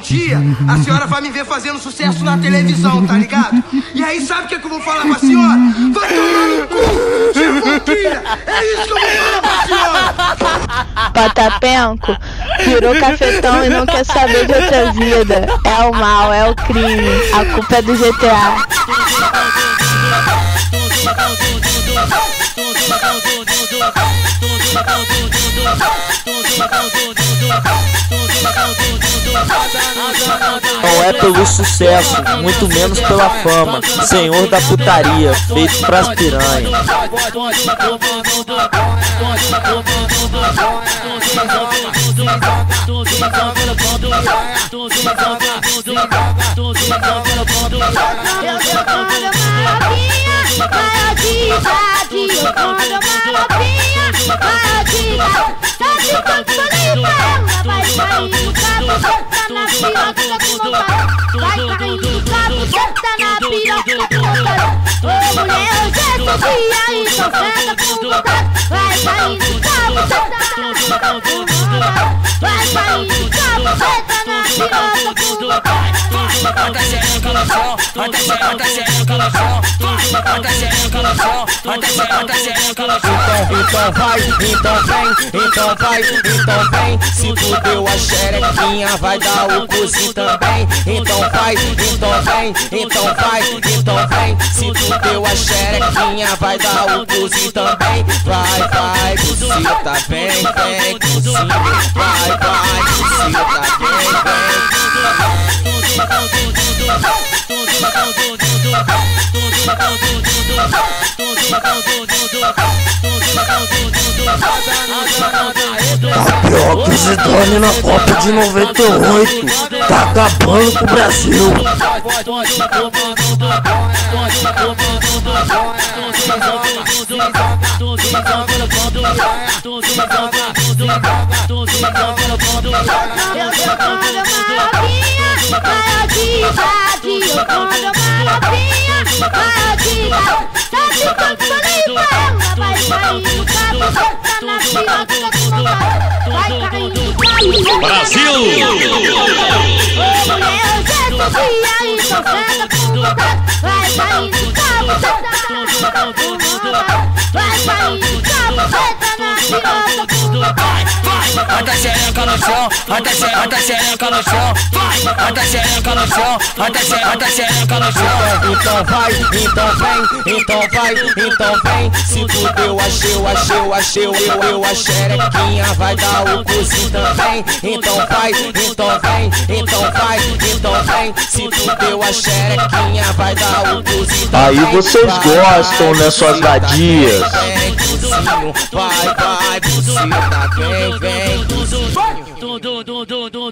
dia a senhora vai me ver fazendo sucesso na televisão, tá ligado? E aí sabe o que eu vou falar pra senhora? Vai tomar no cu, Chifunquilha! É isso que eu vou falar pra senhora! Patapenco virou cafetão e não quer saber de outra vida. É o mal, é o crime, a culpa é do GTA. Não é pelo sucesso, muito menos pela fama. Senhor da putaria, feito pras piranhas. Então vai, então vem. Se fudeu a xerequinha, vai dar o cozinho também. Então vai, então vem. Se fudeu a xerequinha, vai dar o cozinho também. Vai, buceta, vem, cozinho. Vai, buceta, vem. Tapioca e Zidane na Copa de 98. Tá acabando com o Brasil. Bota a xereca no chão, bota a xereca no chão, bota a xereca no chão, bota a xereca no chão. Então vai, então vem. Se fudeu, achei a xerequinha, vai dar o cozinho também. Então vai, então vem. Se fudeu a xerequinha, vai dar o cozinho também. Aí vocês gostam, né, suas vadias? Vai, buceta, vem, cozinho.